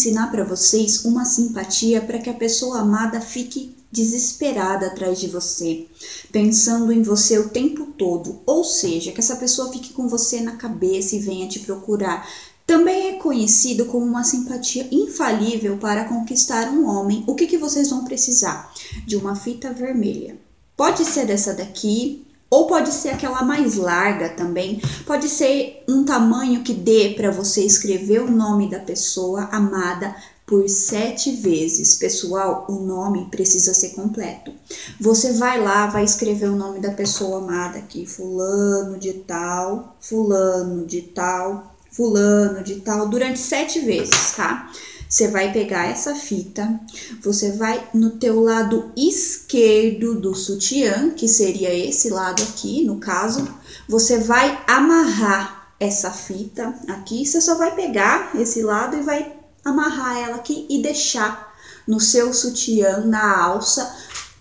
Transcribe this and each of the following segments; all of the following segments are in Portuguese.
ensinar para vocês uma simpatia para que a pessoa amada fique desesperada atrás de você, pensando em você o tempo todo, ou seja, que essa pessoa fique com você na cabeça e venha te procurar. Também é conhecido como uma simpatia infalível para conquistar um homem. O que vocês vão precisar? De uma fita vermelha. Pode ser dessa daqui, ou pode ser aquela mais larga também. Pode ser um tamanho que dê para você escrever o nome da pessoa amada por 7 vezes. Pessoal, o nome precisa ser completo. Você vai lá, vai escrever o nome da pessoa amada aqui, fulano de tal, fulano de tal, fulano de tal, durante 7 vezes, tá? Você vai pegar essa fita, você vai no teu lado esquerdo do sutiã, que seria esse lado aqui, no caso, você vai amarrar essa fita aqui, você só vai pegar esse lado e vai amarrar ela aqui e deixar no seu sutiã, na alça,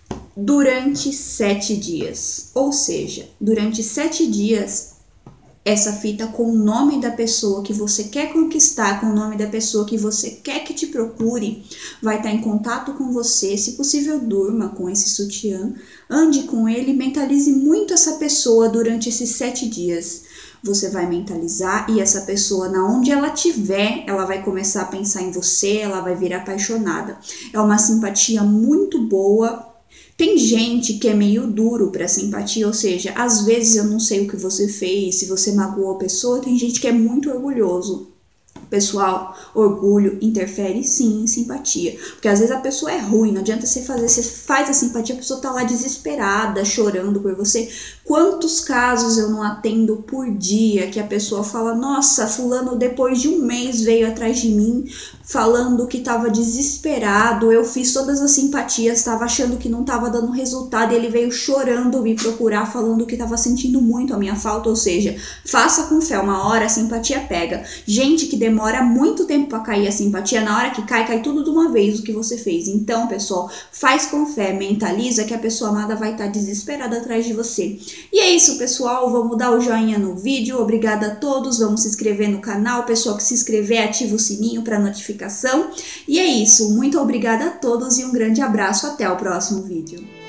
durante 7 dias. Ou seja, durante 7 dias, essa fita com o nome da pessoa que você quer conquistar, com o nome da pessoa que você quer que te procure, vai estar em contato com você. Se possível, durma com esse sutiã, ande com ele, mentalize muito essa pessoa durante esses 7 dias. Você vai mentalizar e essa pessoa, na onde ela estiver, ela vai começar a pensar em você, ela vai virar apaixonada. É uma simpatia muito boa. Tem gente que é meio duro para simpatia, ou seja, às vezes eu não sei o que você fez, se você magoou a pessoa. Tem gente que é muito orgulhoso. Pessoal, orgulho interfere sim em simpatia, porque às vezes a pessoa é ruim, não adianta você fazer, você faz a simpatia, a pessoa tá lá desesperada, chorando por você. Quantos casos eu não atendo por dia que a pessoa fala, nossa, fulano depois de um mês veio atrás de mim falando que tava desesperado, eu fiz todas as simpatias, tava achando que não tava dando resultado e ele veio chorando me procurar, falando que tava sentindo muito a minha falta. Ou seja, faça com fé, uma hora a simpatia pega. Gente que demora muito tempo para cair a simpatia, na hora que cai, cai tudo de uma vez o que você fez. Então, pessoal, faz com fé, mentaliza que a pessoa amada vai estar desesperada atrás de você. E é isso, pessoal, vamos dar o joinha no vídeo, obrigada a todos, vamos se inscrever no canal, pessoal que se inscrever, ativa o sininho para notificação. E é isso, muito obrigada a todos e um grande abraço, até o próximo vídeo.